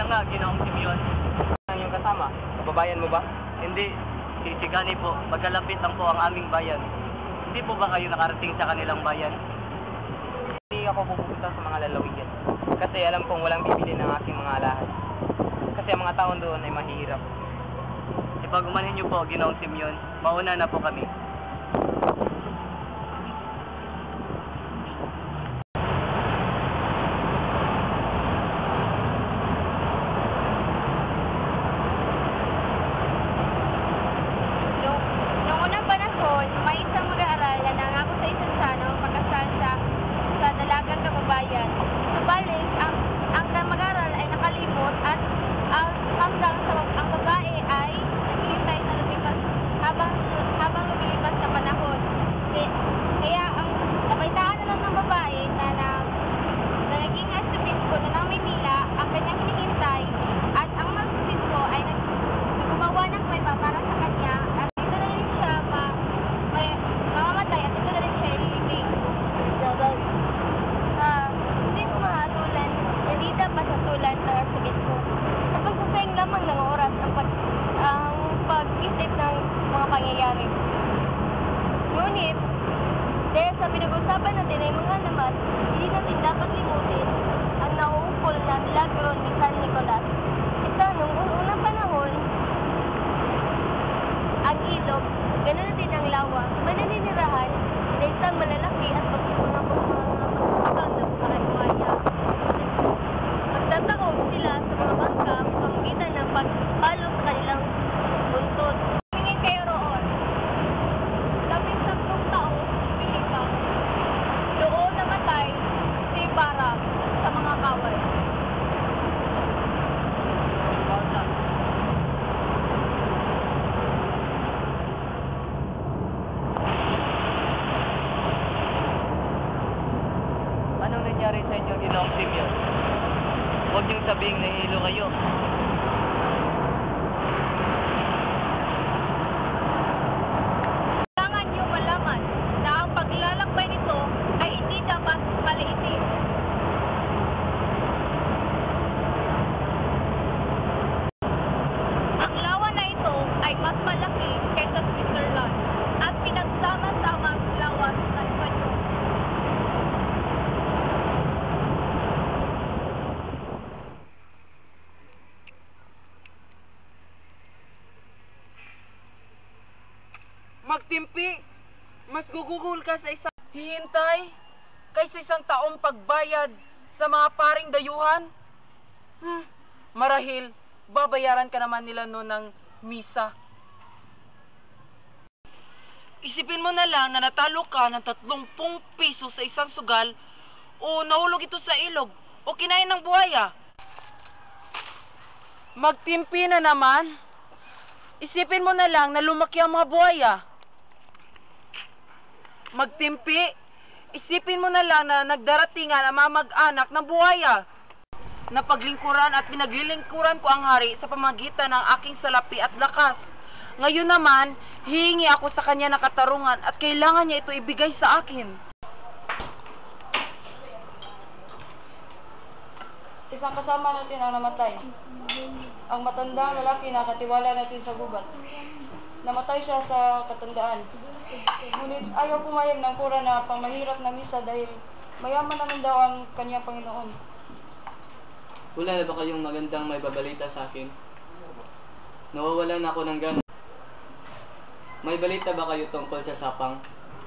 nga, Ginoong Simeon. Ang iyong kasama, kababayan mo ba? Hindi, si Sigani po. Magkalapit lang po ang aming bayan. Hindi po ba kayo nakarating sa kanilang bayan? Hindi ako pupunta sa mga lalawigan. Kasi alam kong walang bibili ng aking mga alahas. Kasi ang mga taon doon ay mahirap. Ipagumanhin niyo po, Ginoong Simeon. Mauna na po kami. Noong unang panahon, may isang mag-aaral na nangako sa isang sanong pagkasal sa dalagang kababayan. Subalit, ang mag-aaral ay nakalimot at hanggang sa ang babae ay naghihintay na lumipas habang lumilipas na panahon. Kaya ang nabaitaan na lang ng babae na naging astrobispo na ng Maynila ang kanyang hinihintay at ang astrobispo ay gumawa ng kwenta para sa kanya at dito na rin siya mamamatay at dito na rin siya ililibing. Hindi ko mahatulan, hindi dapat hatulan ng astrobispo. Sa pagsasayang lamang ng oras ang pag-isip ng mga pangyayari. Ngunit, dahil sa pinag-usapan natin ay mga naman, hindi natin dapat limutin ang nauukol na milagro ni San Nicolas. Ito, nung unang panahon, ang ilog, ganoon na din ang lawa, maninirahan na isang malalaki at pagkakapagpapagpapagpapag ng mga iwaya. Magtataob sila sa mga bangka pamagitan ng pagpalo sa kanilang buntod. Tingin kayo roon. 10 taong Pilipang doon namatay si Bara sa mga kawal. Anong nangyari sa inyo, Ginoong Simeon? Huwag niyong sabihing nahihilo kayo. Kailangan niyo malaman na ang paglalakbay nito ay hindi dapat maliitin. Ang lawa na ito ay mas malaki kaysa Switzerland at pinagsama-sama ang lawa sa Espanyol. Magtimpi, mas gugugol ka sa isang hihintay kaysa isang taong pagbayad sa mga paring dayuhan. Marahil, babayaran ka naman nila noon ng misa. Isipin mo na lang na natalo ka ng 30 piso sa isang sugal o nahulog ito sa ilog o kinain ng buhaya. Magtimpi na naman. Isipin mo na lang na lumaki ang mga buhaya. Magtimpi, isipin mo na lang na nagdaratingan ang mga mag-anak ng buhaya. Napaglingkuran at pinaglilingkuran ko ang hari sa pamagitan ng aking salapi at lakas. Ngayon naman, hihingi ako sa kanya ng katarungan at kailangan niya ito ibigay sa akin. Isang kasama natin ang namatay. Ang matandang lalaki na katiwala natin sa gubat. Namatay siya sa katandaan. Ngunit ayaw pumayag ng kura na pangmahirap na misa dahil mayaman naman daw ang kanyang Panginoon. Wala na ba kayong magandang may babalita sa akin? Nawawalan ako ng gana. May balita ba kayo tungkol sa sapang?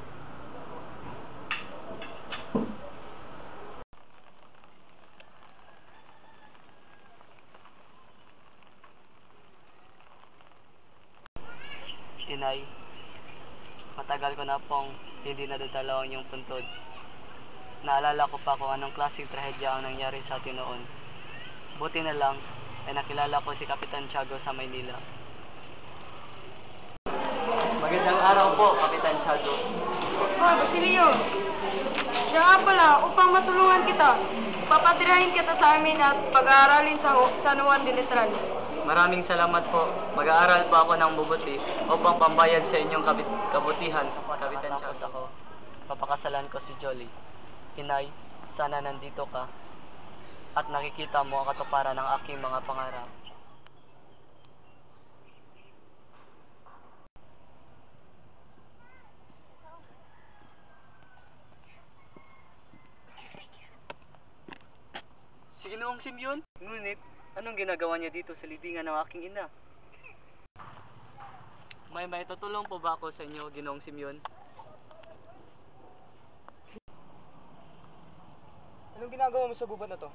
Inay, matagal ko na pong hindi nadadalaw ang iyong puntod. Naalala ko pa kung anong klaseng trahedya ang nangyari sa atin noon. Buti na lang ay nakilala ko si Kapitan Tiago sa Maynila. Magandang araw po, Kapitan Tiago. Oh, Basilio! Siya nga pala, upang matulungan kita, papatirahin kita sa amin at pag-aaralin sa San Juan de Letran. Maraming salamat po. Mag-aaral po ako ng mabuti upang pambayad sa inyong kabutihan, Kapitan Tiago. Ako, papakasalan ko si Jolly. Inay, sana nandito ka. at nakikita mo ang katuparan ng aking mga pangarap. Si Ginoong Simeon? Ngunit, anong ginagawa niya dito sa libingan ng aking ina? May tutulong po ba ako sa inyo, Ginoong Simeon? Anong ginagawa mo sa gubat na to?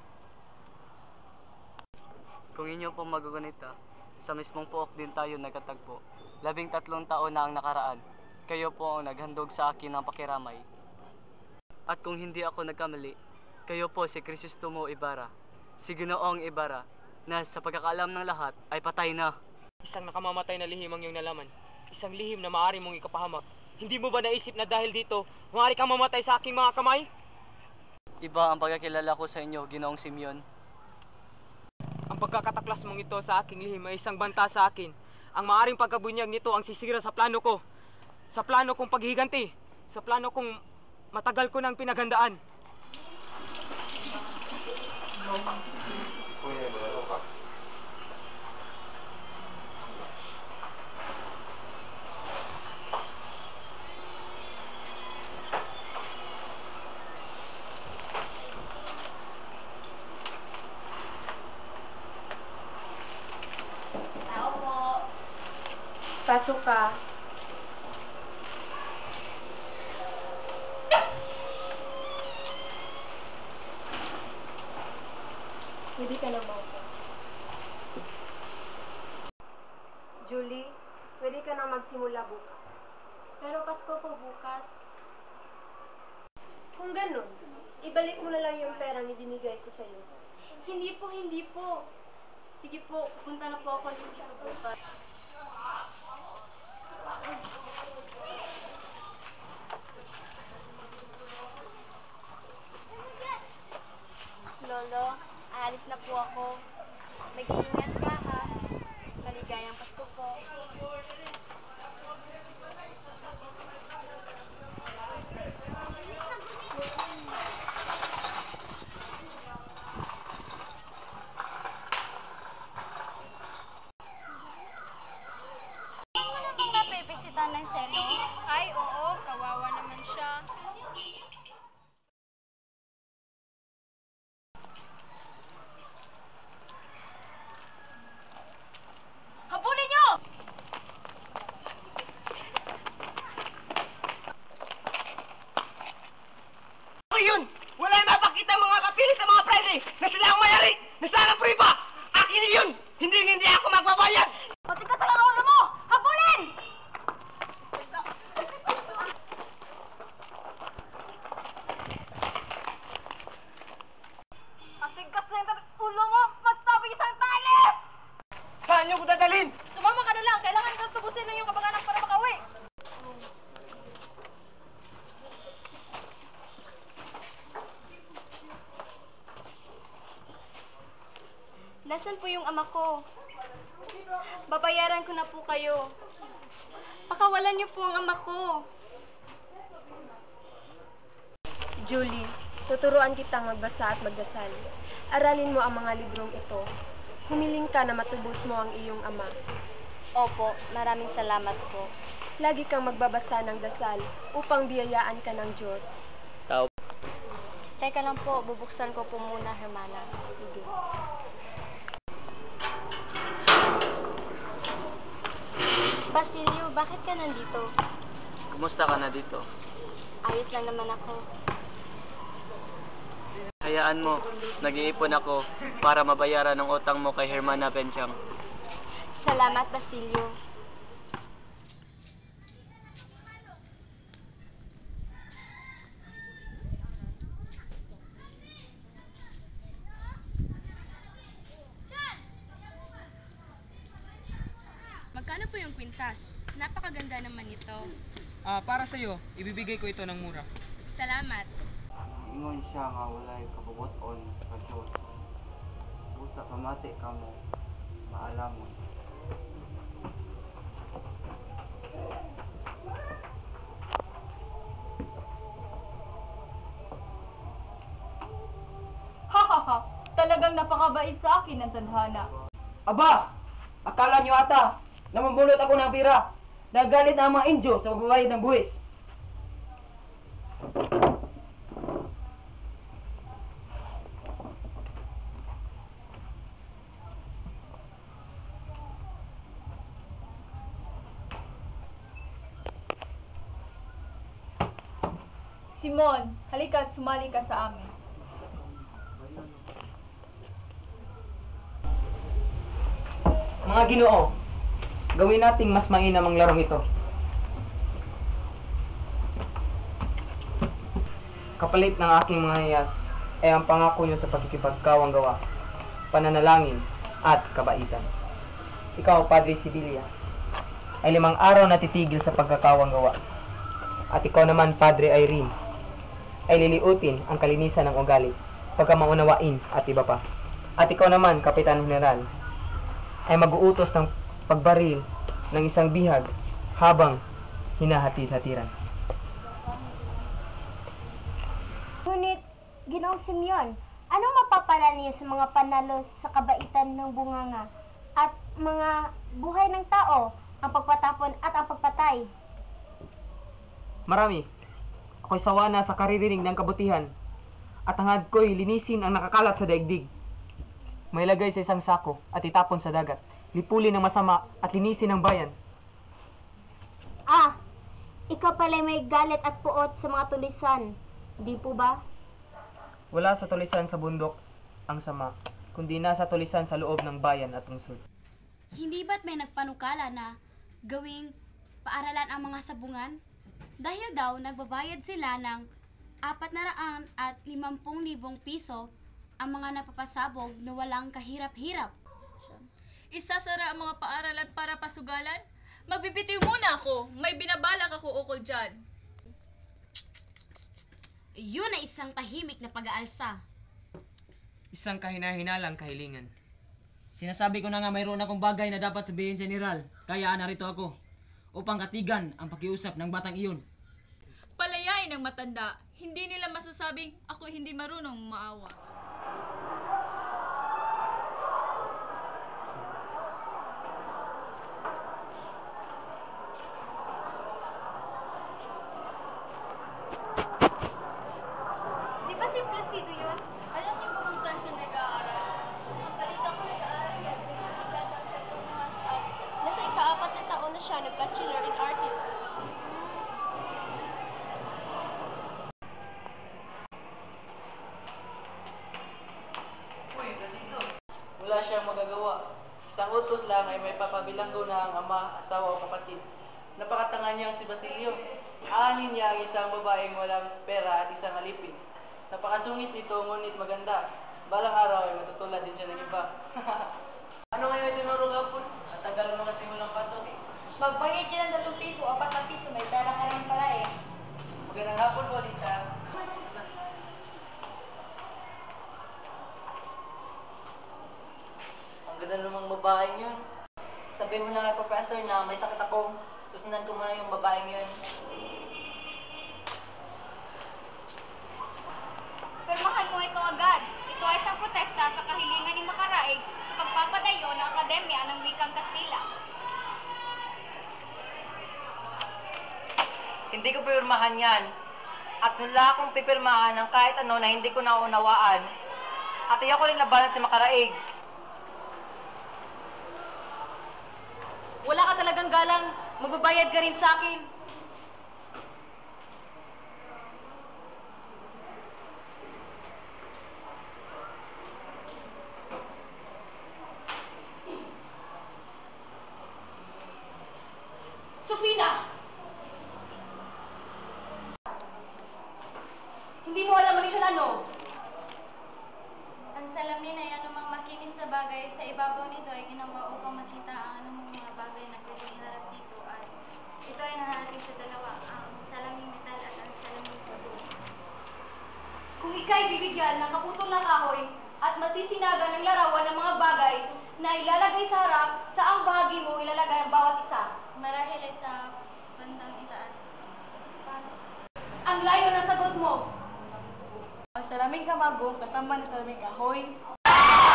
Kung inyo pong magugunita, sa mismong pook din tayo nagkatagpo. 13 taon na ang nakaraan. Kayo po ang naghandog sa akin ng pakiramay. At kung hindi ako nagkamali, kayo po si Crisostomo Ibarra, si Ginoong Ibarra, na sa pagkakaalam ng lahat ay patay na. Isang nakamamatay na lihim ang iyong nalaman. Isang lihim na maaari mong ikapahamak. Hindi mo ba naisip na dahil dito, maaari kang mamatay sa aking mga kamay? Iba ang pagkakilala ko sa inyo, Ginoong Simeon. Ang pagkakataklas mong ito sa aking lihim ay isang banta sa akin. Ang maaring pagkabunyag nito ang sisira sa plano ko. Sa plano kong paghiganti. Sa plano kong matagal ko nang pinaghandaan. Tao po. Pasok ka. Pwede ka na maupo. Julie, pwede ka na magsimula bukas. Pero Pasko po bukas. Kung ganun, ibalik mo na lang yung perang ibinigay ko sa'yo. Hindi po, hindi po. Sige po, pupunta na po ako dito bukas. Lolo, aalis na po ako. Mag-iingat ka ha. Maligayang Pasko po. Hindi mo na bang napipisitan ng Selo? Ay, oo. Kawawa naman siya. Habulin niyo! Ako yun! Wala yung mapakita ang mga kapili sa mga Friday na sila ang mayari! Na sana po iba! Akin yun! Hindi ako magbabayad! Matigas lang ang ulo mo! Habulin! Matigas na yung ulo mo! Magtabi isang tali! Saan niyo ko dadalhin? Sumama ka na lang! Kailangan kang tubusin ng iyong kapag-anak para makauwi! Nasaan po yung ama ko? Babayaran ko na po kayo. Pakawalan niyo po ang ama ko. Julie, tuturuan kitang magbasa at magdasal. Aralin mo ang mga librong ito. Humiling ka na matubos mo ang iyong ama. Opo, maraming salamat po. Lagi kang magbabasa ng dasal upang biyayaan ka ng Diyos. Teka lang po, bubuksan ko po muna, Hermana. Sige. Basilio, bakit ka nandito? Kumusta ka na dito? Ayos lang naman ako. Hayaan mo, nag-iipon ako para mabayaran ang utang mo kay Hermana Benchang. Salamat, Basilio. Magkano po yung kwintas? Napakaganda naman ito. Para sa'yo, ibibigay ko ito ng mura. Salamat. Ingon siya nga walay kabubuton sa Diyos. Busa pamati ka mo, maalamon. Ha ha ha! Talaga talagang napakabait sa akin ng tadhana. Aba! Akala nyo ata na mambulot ako ng pira. Nagalit na ang mga Indio sa pagbabayad ng buwis. Simon, halika at sumali ka sa amin. Mga Ginoo, gawin nating mas mainam ang larong ito. Kapalit ng aking mga hiyas ay ang pangako niyo sa pagkikipagkawang gawa, pananalangin at kabaitan. Ikaw, Padre Sibilia, ay 5 araw na titigil sa pagkakawang gawa. At ikaw naman, Padre Irene, ay liliutin ang kalinisan ng ugali, pagkamaunawain at iba pa. At ikaw naman, Kapitan General, ay mag-uutos ng pagbaril ng isang bihag habang hinahatid-hatiran. Ngunit, Ginoong Simeon, anong mapapala niyo sa mga panalo sa kabaitan ng bunganga at mga buhay ng tao, ang pagpatapon at ang pagpatay? Marami. Ako'y sawa na sa karirinig ng kabutihan at hangad ko'y linisin ang nakakalat sa daigdig. May lagay sa isang sako at itapon sa dagat. Lipulin ng masama at linisin ang bayan. Ah, ikaw pala'y may galit at puot sa mga tulisan, di po ba? Wala sa tulisan sa bundok ang sama, kundi nasa tulisan sa loob ng bayan at lungsod. Hindi ba't may nagpanukala na gawing paaralan ang mga sabungan? Dahil daw nagbabayad sila ng 450,000 piso ang mga nagpapasabog na walang kahirap-hirap. Isasara ang mga paaralan para pasugalan? Magbibitiw muna ako. May binabalak ako ukol dyan. Yun ay isang tahimik na pag-aalsa. Isang kahinahinalang kahilingan. Sinasabi ko na nga mayroon akong bagay na dapat sabihin, General. Kaya narito ako upang katigan ang pakiusap ng batang iyon. Palayain ang matanda. Hindi nila masasabing ako hindi marunong maawa. Di ba si Placido yun? Alam niyo ba kung saan siya nag-aaral? Balita ko nag-aaral yan. Nasa ika-4 na taon na siya, nag-bachelor in arts. Wala siyang magagawa. Isang utos lang ay may papabilanggo na ang ama, asawa o kapatid. Napakatanga niyang si Basilio. Aanin niya ang isang babaeng walang pera at isang alipin. Napakasungit nito, ngunit maganda. Balang araw ay matutulad din siya ng iba. Ano ngayon tinuro nga po? Ang tagal mo kasi walang pasok eh. Magbayad ka ng 2 piso o 4 piso, may pera ka lang pala eh. Magandang hapon, Walita. Ang ganda namang babaeng yun. Sabihin mo lang kay Professor na may sakit ako. Susundan ko muna yung babaeng yun. Pirmahan mo ito agad. Ito ay isang protesta sa kahilingan ni Makaraig sa pagpapadayo ng Akademya ng Wikang Kastila. Hindi ko pipirmahan yan. At wala akong pipirmahan ng kahit ano na hindi ko naunawaan. At iyak ko rin labanan si Makaraig. Wala ka talagang galang. Magbabayad ka rin sa akin. Sofina! Hindi mo alam rin siya ano? Ang salamin ay anumang makinis na bagay sa ibabaw nito ay ginawa upang makita ang anumang mga bagay na pwedeng iharap dito at ito ay nahahatid sa dalawa, ang salaming metal at ang salaming puto. Kung ika'y bibigyan ng kaputol na kahoy at masisinagan ng larawan ng mga bagay na ilalagay sa harap, saang bahagi mo ilalagay ang bawat isa? Marahil ay sa bandang itaas. Ang layo ng sagot mo. Ang salaming kamagong kasama ng salaming kahoy.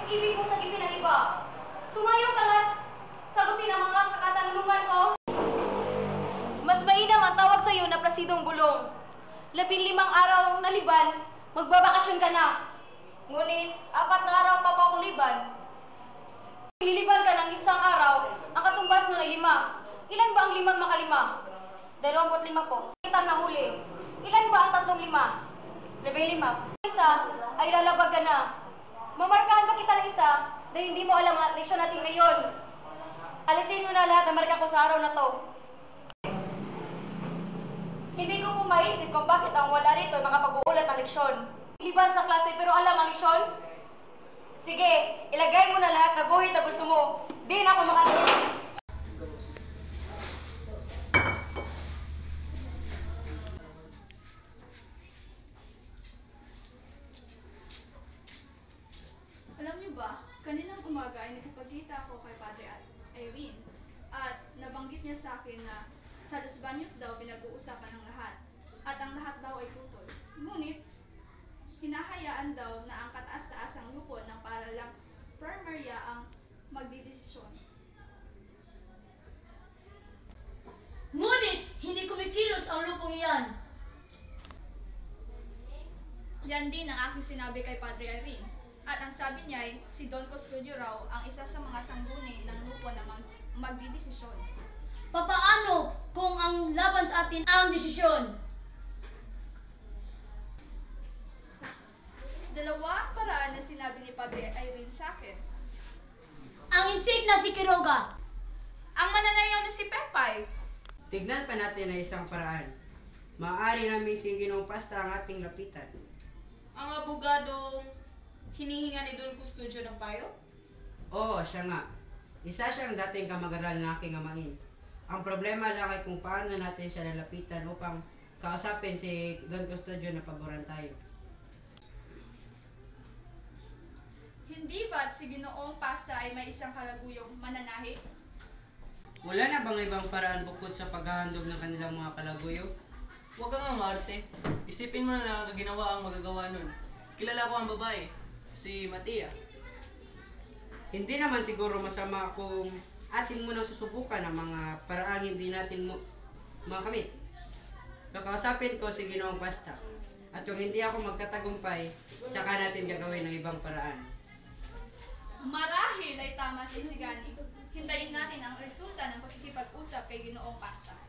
pag-ibig mo sa gipin ng iba. Tumayo ka at sagutin ang mga katanungan ko. Mas mainam ang tawag sa'yo na Placidong Bulong. 15 araw na liban, magbabakasyon ka na. Ngunit, 4 na araw pa akong liban. Liliban ka ng 1 araw, ang katumbas nun ay 5. Ilan ba ang 5 makalima? 25 po. Kitang nahuli. Ilan ba ang 3 5? 15. Isa ay lalabag ka na. Mamarkahan ba kita ng isa dahil hindi mo alam ang leksyon natin ngayon? Alisin mo na lahat ng marka ko sa araw na to. Hindi ko po maisip kung bakit ang wala rito ay makapag-uulat ng leksyon. Liban sa klase pero alam ang leksyon? Sige, ilagay mo na lahat na guhit na gusto mo. Di na ako makalimutan. Alam niyo ba, kaninang umaga ay nakipagkita ako kay Padre Irene at nabanggit niya sa akin na sa Los Baños daw pinag-uusapan ng lahat at ang lahat daw ay putol. Ngunit, hinahayaan daw na ang kataas-taasang lupo ng paaralang primarya ang magdidesisyon. Ngunit, hindi kumikilos ang lupong iyan. Yan din ang aking sinabi kay Padre Irene. At ang sabi niya ay si Don Custodio raw ang isa sa mga sangguni ng lupo na magdidesisyon. Papaano kung ang laban sa atin ang desisyon? Dalawa ang paraan na sinabi ni Padre Irene sa akin. Ang insik na si Quiroga. Ang mananayaw na si Pepay. Tignan pa natin na isang paraan. Maaari namin si Ginoong Pasta ang ating lapitan. Ang abogadong hinihinga ni Don Custodio ng payo? Oo, siya nga. Isa siyang dating kamag-aral na aking amain. Ang problema lang ay kung paano natin siya lalapitan upang kausapin si Don Custodio na paboran tayo. Hindi ba't si Ginoong Pasta ay may isang kalaguyong mananahi? Wala na bang ibang paraan bukod sa paghahandog ng kanilang mga kalaguyo? Huwag kang mamarte. Isipin mo na lang ang ginawa ang magagawa nun. Kilala ko ang babae, si Matia. Hindi naman siguro masama kung atin muna susubukan ang mga paraang hindi natin makamit. Kakausapin ko si Ginoong Pasta. At kung hindi ako magtatagumpay, tsaka natin gagawin ng ibang paraan. Marahil ay tama si Isigani. Hintayin natin ang resulta ng pakikipag-usap kay Ginoong Pasta.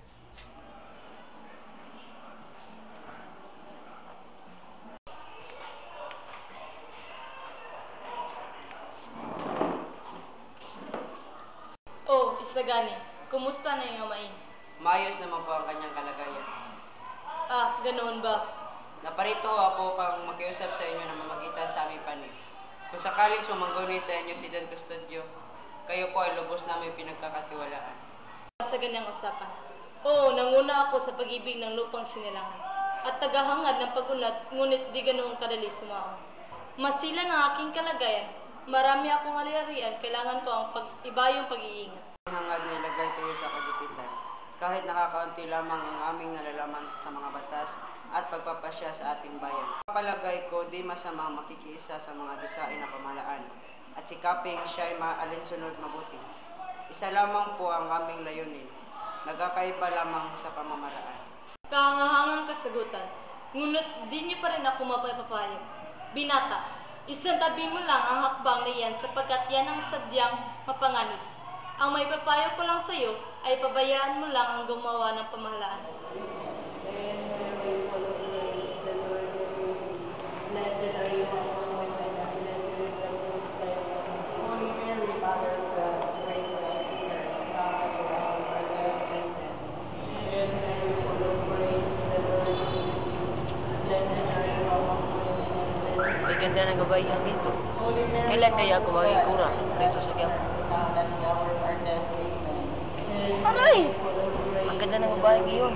Oh, Isagani, kumusta na yung amain? Maayos naman po ang kanyang kalagayan. Ah, ganoon ba? Naparito ako pang makiusap sa inyo na mamagitan sa aming panig. Kung sakaling sumangguni sa inyo si Don Custodio, kayo po ay lubos namin pinagkakatiwalaan. Sa ganyang usapan. Oo, nanguna ako sa pag-ibig ng lupang sinilangan. At tagahangad ng pag-unat, ngunit di ganoong kadali sumaon. Masila ng aking kalagayan. Marami akong alirian, kailangan ko ang ibayong pag-iingat. Hangad na ilagay kayo sa kagipitan. Kahit nakakaunti lamang ang aming nalalaman sa mga batas at pagpapasya sa ating bayan. Palagay ko di masamang makikiisa sa mga dikain na pamahalaan at sikaping siya ay maalinsunod mabuti. Isa lamang po ang aming layunin, nagkakaiba lamang sa pamamaraan. Kahangahangang kasagutan, ngunit di niyo pa rin ako mapapapayag. Binata, isantabi mo lang ang hakbang na yan sapagkat yan ang sadyang mapanganib. Ang may papayo ko lang sa iyo ay pabayaan mo lang ang gumawa ng pamahalaan. May ganda ng gabayan dito. Kailan kaya ako makikura rito sa Quiapo? Aray! Ang ganda ng babae ngayon.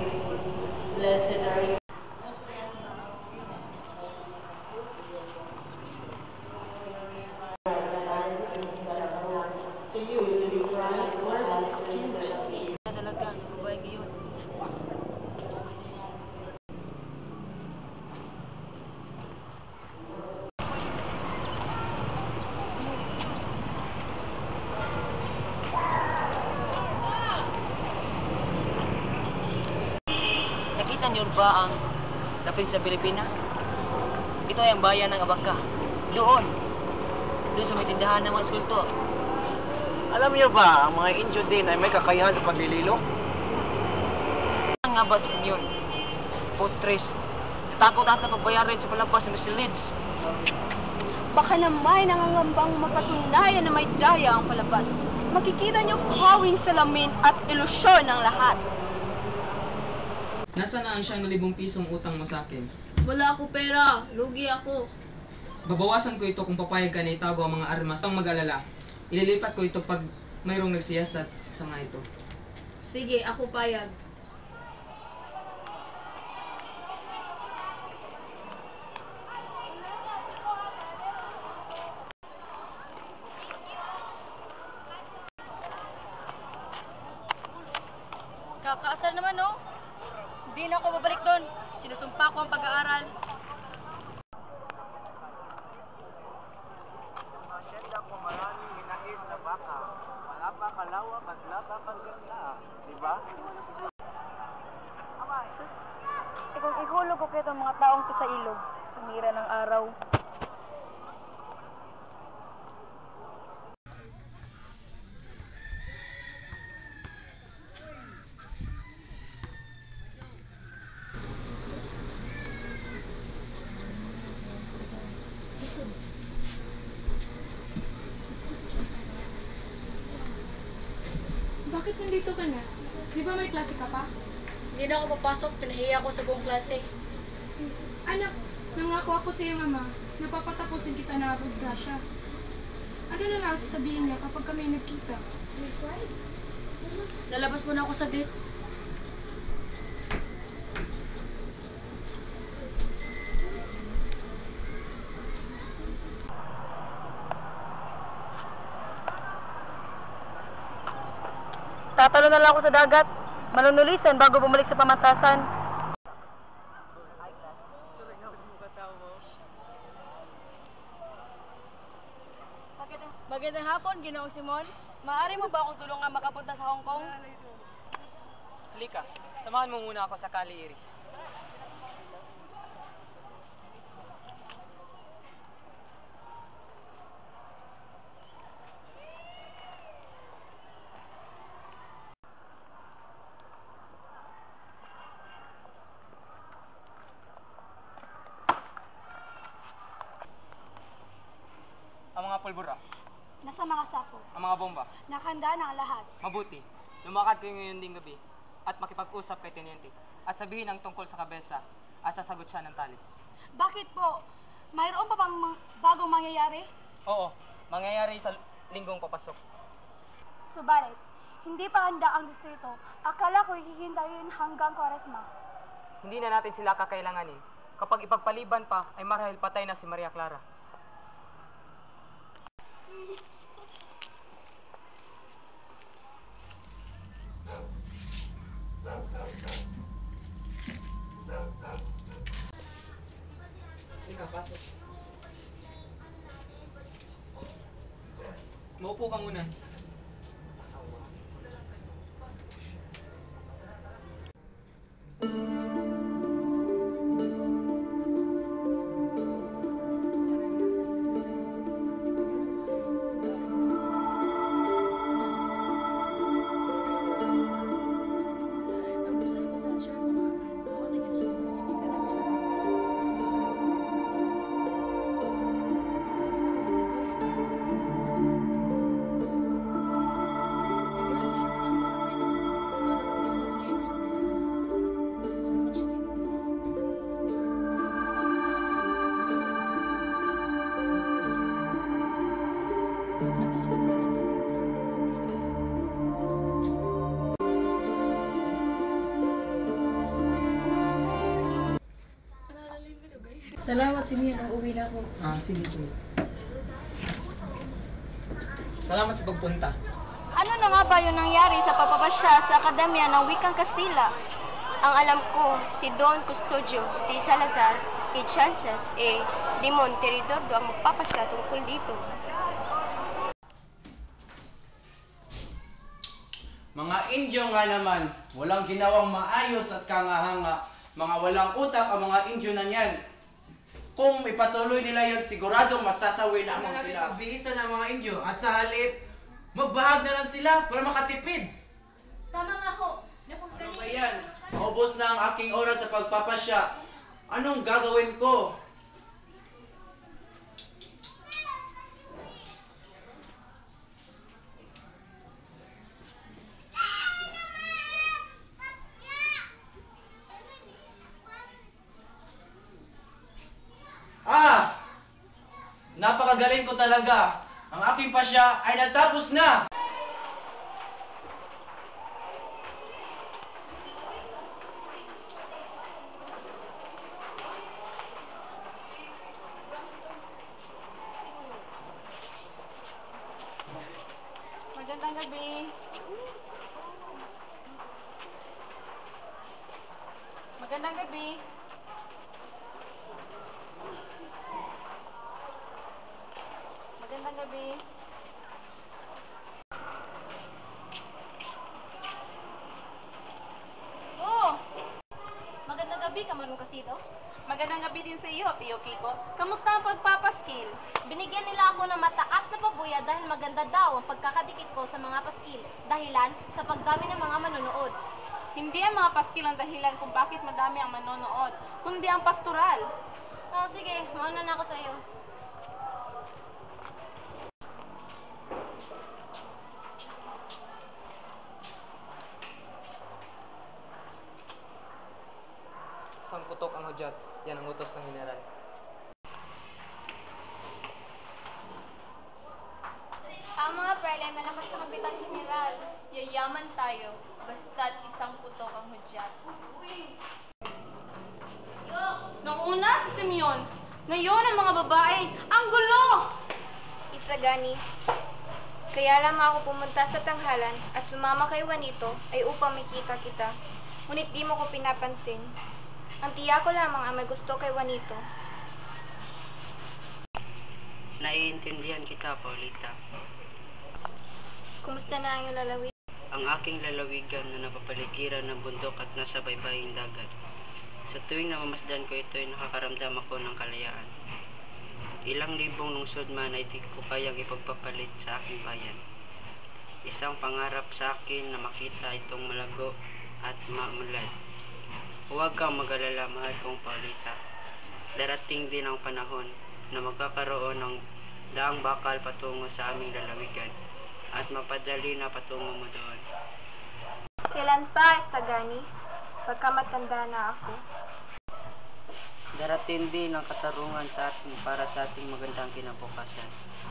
Talaga, ang babae ngayon. Nakita niyo ba ang lapin sa Pilipina? Ito ay ang bayan ng Abaca. Doon sa may tindahan ng mga skulptor. Alam niyo ba, ang mga Indio din ay may kakayahan sa paglililo? Ang nga ba sa inyo? Putres, natakot ata pagbayarin sa palabas sa Mr. Leeds. Baka naman nangangambang mapatunayan na may daya ang palabas. Makikita niyo pawing salamin at ilusyon ng lahat. Nasaan na ang 1,000 pisong utang mo sa akin? Wala ako pera. Lugi ako. Babawasan ko ito kung papayag ka na itago ang mga armas. Pang mag-alala, ililipat ko ito pag mayroong nagsiyasat sa mga ito. Sige, ako payag. Kakaasar naman, no? Hindi na ako babalik doon. Sinusumpa ko ang pag-aaral. Masyenda ko maraming hinahis na baka. Wala pa kalawak at laba kaganda. Diba? Kung ihulog ko kayo mga taong to sa ilog, sumira ng araw. Bakit nandito ka na? Di ba may klase ka pa? Hindi na ako papasok. Pinahiya ako sa buong klase. Anak, nangako ako sa iyong ama na papatapusin kita na abot ka siya. Ano na lang sasabihin niya kapag kami nagkita? Lalabas mo na ako saglit. Tatalo na lang ako sa dagat. Manunulisan bago bumalik sa pamantasan. Magandang hapon, Ginoong Simon. Maaari mo ba akong tulungan makapunta sa Hong Kong? Halika, samahan mo muna ako sa Kali Iris. Ang mga pulbura, Nasa mga sako. ang mga bomba. Nakahanda na ang lahat. Mabuti, lumakad kayo ngayon ding gabi at makipag-usap kay Teniente at sabihin ang tungkol sa kabesa at sasagot siya ng talis. Bakit po? Mayroon pa bang bagong mangyayari? Oo, mangyayari sa linggong papasok. Subalit, hindi pa handa ang distrito. Akala ko hihintayin hanggang Kwaresma. Hindi na natin sila kakailanganin. Kapag ipagpaliban pa, ay marahil patay na si Maria Clara. Halika, pasok. Maupo ka muna. Salamat, Simeon. Uuwi na ako. Sige. Salamat sa pagpunta. Ano na nga ba yung nangyari sa papapasya sa Akademya ng Wikang Kastila? Ang alam ko, si Don Custodio de Salazar y Chances de Monteridordo ang magpapasya tungkol dito. Mga Indio nga naman, walang ginawang maayos at kangahanga Mga walang utak ang mga Indio na niyan. Kung ipatuloy nila yon, siguradong masasawi lamang sila. Pagbihisan ng mga Indio at sa halip, magbahag na lang sila para makatipid. Tama nga ho. Ano ba yan? Maubos na ang aking oras sa pagpapasya. Anong gagawin ko? Napakagaling ko talaga. Ang aking pasya ay natapos na. Magandang gabi. Magandang gabi. Magandang gabi. Oh! Magandang gabi, Kamarong Kasido. Magandang gabi din sa iyo, Tio Kiko. Kamusta ang pagpapaskil? Binigyan nila ako ng mataas na pabuya dahil maganda daw ang pagkakadikit ko sa mga paskil. Dahilan sa pagdami ng mga manonood. Hindi ang mga paskil ang dahilan kung bakit madami ang manonood, kundi ang pastoral. Oh, sige, mauna na ako sa iyo. Isang putok ang hudyat. Yan ang utos ng general. Ang mga prele ay malakas sa kapitan general. Yayaman tayo, basta't isang putok ang hudyat. Nung una, si Simeon. Ngayon, ang mga babae. Ang gulo! Isagani, kaya lamang ako pumunta sa tanghalan at sumama kay Juanito ay upang makita kita. Ngunit di mo ko pinapansin. Ang tiya ko lamang ang may gusto kay Juanito. Naiintindihan kita, Paulita. Kumusta na ang iyong lalawin? Ang aking lalawigan na napapaligiran ng bundok at nasa baybaying dagat. Sa tuwing namamasdan ko ito ay nakakaramdam ako ng kalayaan. Ilang libong lungsod man ay di ko kayang ipagpapalit sa aking bayan. Isang pangarap sa akin na makita itong malago at maunlad. Huwag kang mag-alala, mahal kong Paulita. Darating din ang panahon na magkakaroon ng daang bakal patungo sa aming lalawigan at mapadali na patungo mo doon. Kailan pa, Isagani? Pagka matanda na ako. Darating din ang katarungan sa atin para sa ating magandang kinabukasan.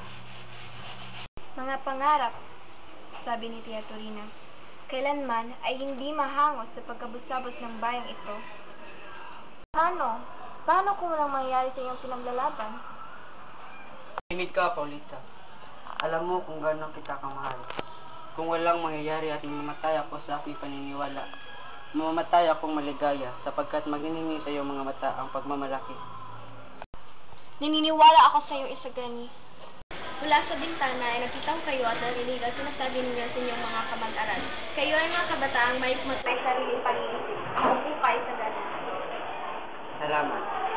Mga pangarap, sabi ni Tia Torina, kailanman ay hindi mahangos sa pagkabusabos ng bayang ito. Paano? Paano kung walang mangyari sa iyong pinaglalaban? Timid ka, Paulita. Alam mo kung gano'n kita kamahal. Kung walang mangyayari at mamatay ako sa aking paniniwala, mamamatay akong maligaya sapagkat magniningning sa iyong mga mata ang pagmamalaki. Nininiwala ako sa iyo, Isagani. Mula sa bintana ay nakita ko kayo at narinig ang sinasabi ninyo sa inyong mga kamag-aral. Kayo ay mga kabataang may sariling pag-iisip. Mabuhay sa ganun. Salamat.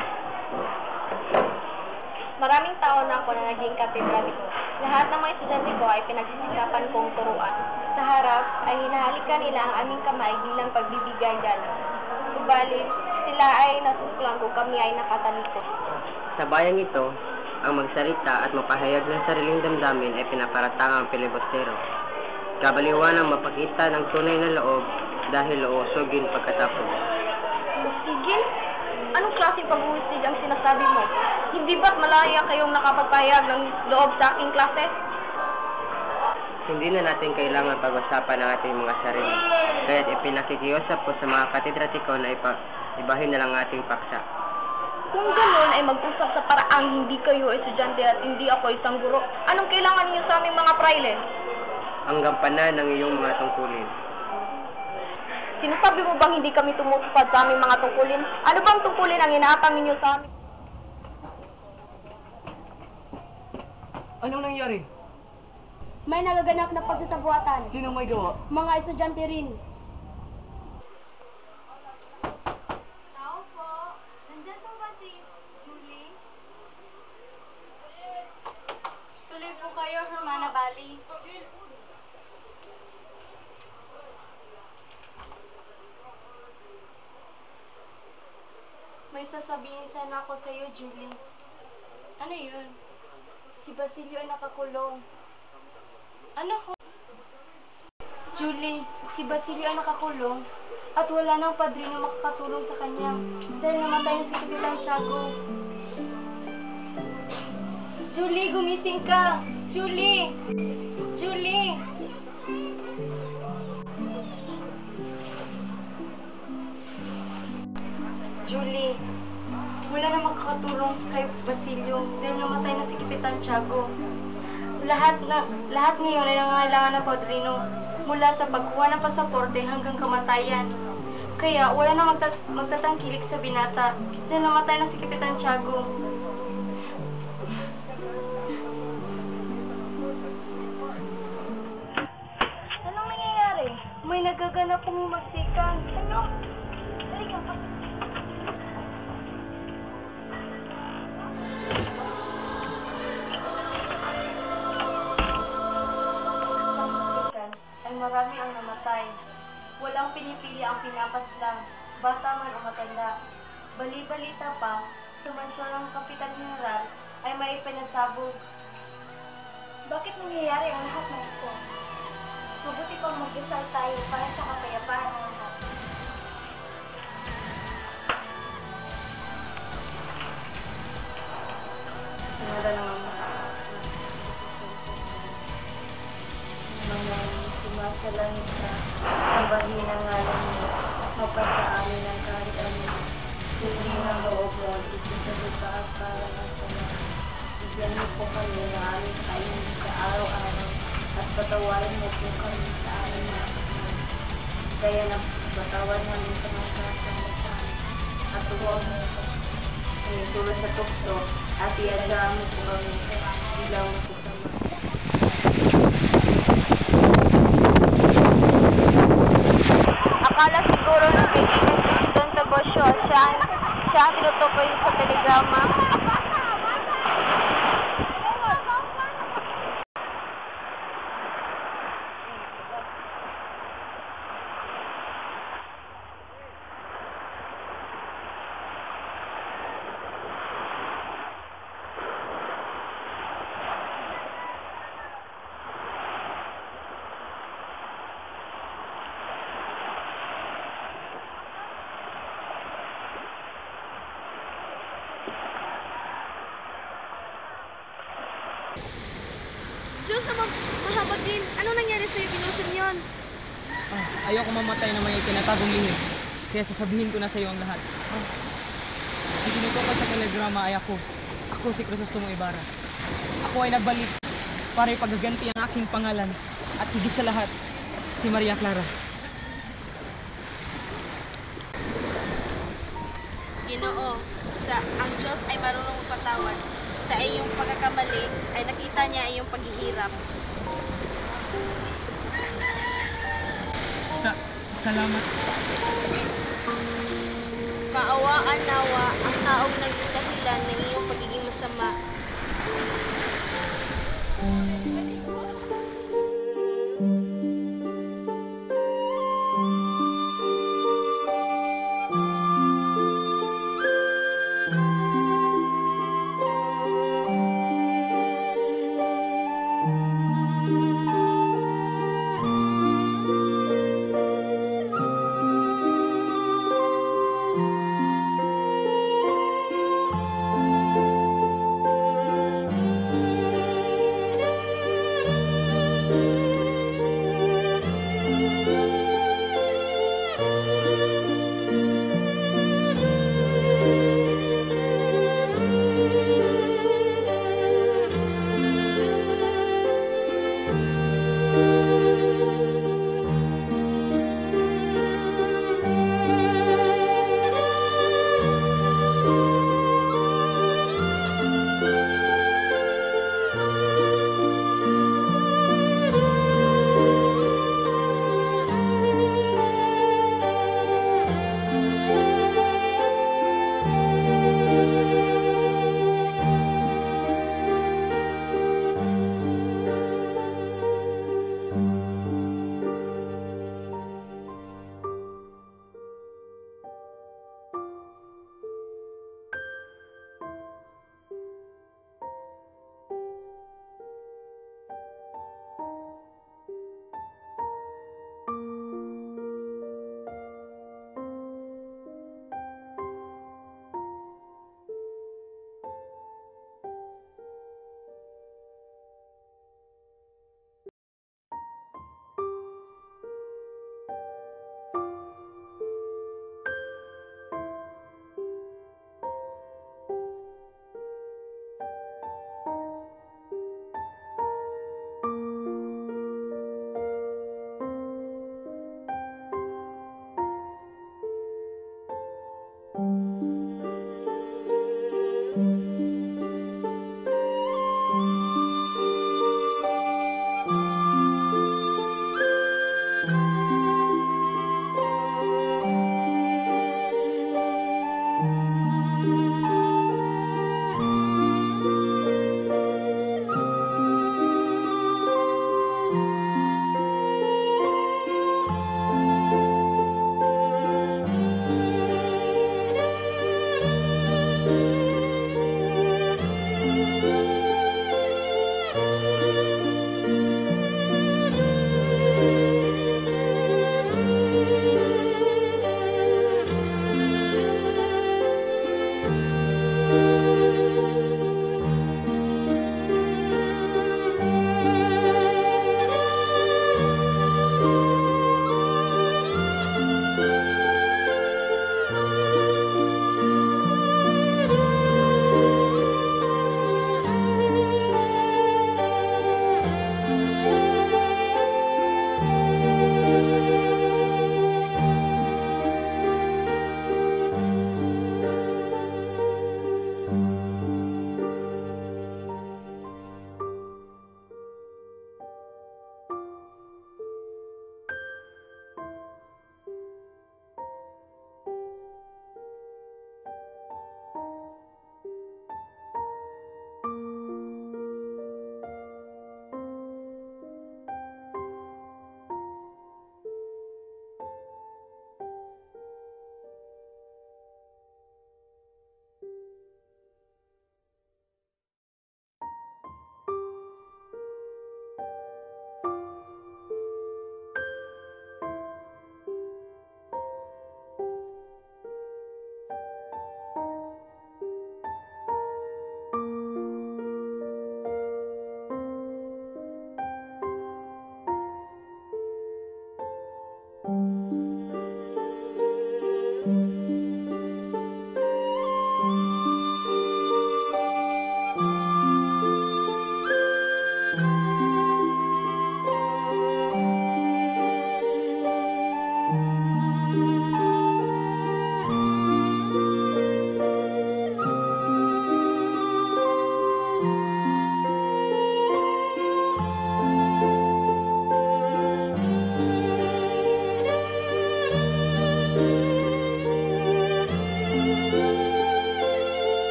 Maraming taon na ako na naging katedraliko. Lahat ng mga estudyante ko ay pinagsisikapan kong turuan. Sa harap ay hinahalikan nila ang aming kamay bilang pagbibigay galang. Subalit, sila ay nasusuklan ko, kami ay nakatalikod. Sa bayang ito, ang magsalita at mapahayag ng sariling damdamin ay pinaparatangang pilibustero. Kabaliwan ang mapakita ng tunay na loob dahil uusugin pagkatapos. Usigin? Anong klaseng pag-uusig ang sinasabi mo? Hindi ba't malaya kayong nakapagpahayag ng loob sa aking klase? Hindi na natin kailangan pag-usapan ang ating mga sarili. Kaya't ipinakikiusap ko sa mga katedratiko na ibahin na lang ating paksa. Kung ganoon ay mag-usap sa paraang hindi kayo estudyante at hindi ako isang guro, anong kailangan niyo sa aming mga praile? Ang gampanan ng iyong mga tungkulin. Sinasabi mo bang hindi kami tumutupad sa aming mga tungkulin? Ano bang tungkulin ang inaatang ninyo sa amin? Anong nangyari? May nagaganap na pagsasabuatan. Sino may gawa? Mga estudyante rin. Mana Bali. May sasabihin sana ako sa iyo, Julie. Ano yun? Si Basilio ay nakakulong. Ano ko? Julie, si Basilio ay nakakulong at wala nang padrino makakatulong sa kanya dahil namatay na si Kapitan Tiago. Julie, gumising ka! Julie! Julie! Julie, wala na makakatulong kay Basilio dahil namatay na si Kapitan Tiago. Lahat ngayon ay nangangailangan ng padrino mula sa pagkuha ng pasaporte hanggang kamatayan. Kaya wala na magtatangkilik sa binata dahil namatay na si Kapitan Tiago. Anong nangyayari? May nagaganap pong magsikan. Ano? Halika pa. Ay marami ang namatay. Walang pinipili ang pinapaslang, bata man o matanda. Bali-balita pa, sa mansyon ng Kapitan General ay may pinasabog. Bakit nangyayari ang lahat ng ito? Mabuti pang mag-isal tayo para sa kapayapaan ng lahat. Wala naman sumasalangit ka, ang bahin ng ngalan mo, mapasa amin ang kahit ano. Hindi ng loob mo, isisagot sa para ng sama. Bigyan mo po kami na aming kain sa araw-araw at patawarin mo po kami sa aming nakasama. Kaya na patawad namin sa mga kasama sa amin. At huwag mo po kami tulad sa tukso at iadaan mo po kami bilang mo po sa mga. Akala siguro ng Presidente Bosio, siya ang tinutukoy sa telegrama. Diyos na mahabagin. Ano nangyari sa'yo, Binusin yon? Ayoko mamatay na may tinatagong lihim. Kaya sasabihin ko na sa iyo ang lahat. Ang tinutukoy sa telegrama ay ako. Ako si Crisostomo Ibarra. Ako ay nagbalik para ipagaganti ang aking pangalan. At higit sa lahat, si Maria Clara. Ginoo, ang Diyos ay marunong magpatawad. Sa iyong pagkakamali ay nakita niya iyong paghihirap. Salamat. Kaawaan nawa ang taong naging dahilan ng iyong pagiging masama.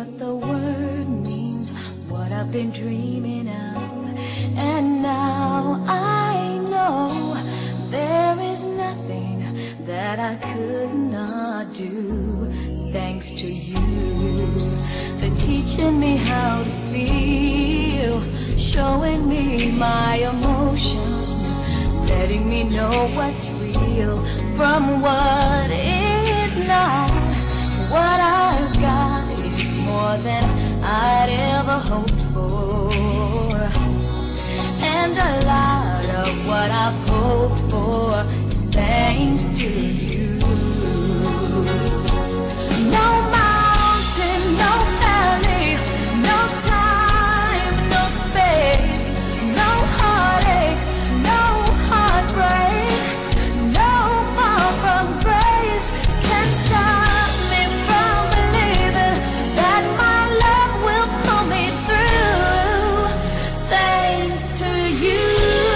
what the word means, what I've been dreaming of. And now I know there is nothing that I could not do. Thanks to you for teaching me how to feel, showing me my emotions, letting me know what's real from what is not. What I've got is more than I'd ever hoped for, and a lot of what I've hoped for is thanks to you. No mountain, no valley, no time, no space, no heartache, no heartbreak, no far from grace can stop me from believing that my love will pull me through. Thanks to you.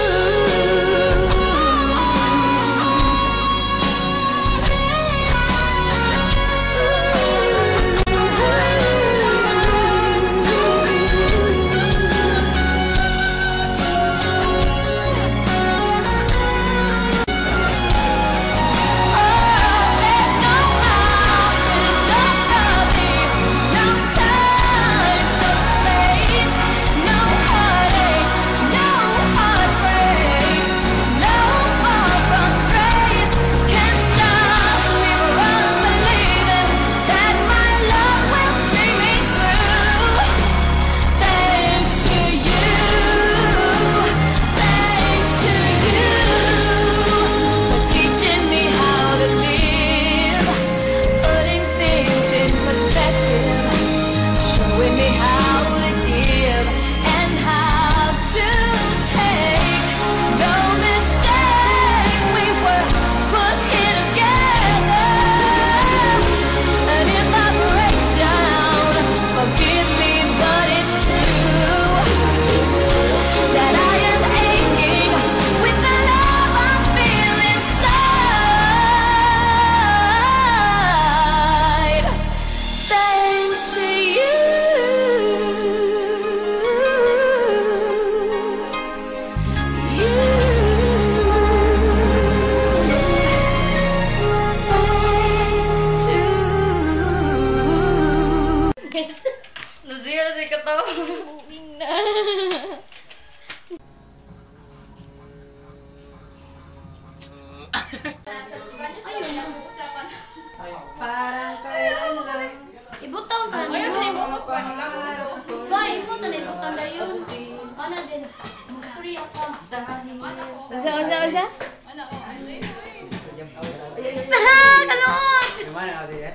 Parang kailan lang. Ibutang ka. Ayaw siya ibutang pa. Ba, ibutang na ibutang na yun. Ano din? Mag-storya ka. Uza? Kalot! Gimana ako din?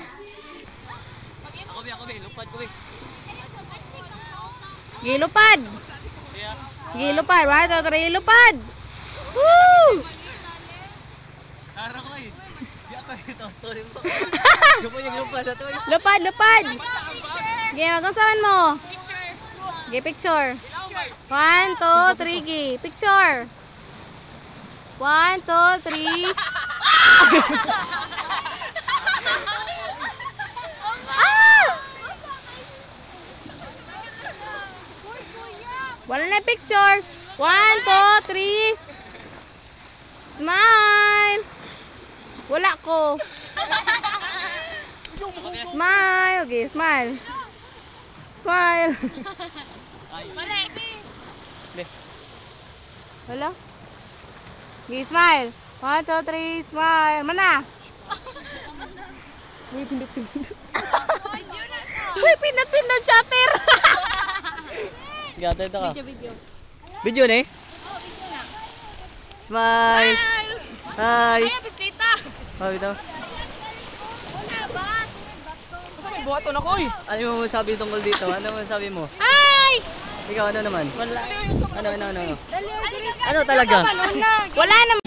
Ako, lupad ko, Gilupad! Gilupad! 1, 2, 3, lupad! Woo! Ara ko eh. Di ako ito. Gupo yung lupad ato eh. Lupad! Sige, magkasaman mo. Sige, picture. 1, 2, 3, gi. Picture. 1, 2, 3. Wala na picture. 1, 2, 3. Smile. Wala ko. Smile. Okay, smile. Smile. Wala. Okay, smile. 1, 2, 3, smile. Mana? Uy, pindot. Uy, pindot, shutter. Gata ito ka. Video. Video na eh? Oh, video na. Smile! Hi! Ay, bislita. Oh, ito. Wala ba? Basta may buhaton ako eh! Ano mo masabi tungkol dito? Ano mo masabi mo? Ay! Ikaw, ano naman? Wala. Ano? Ano talaga? Wala naman.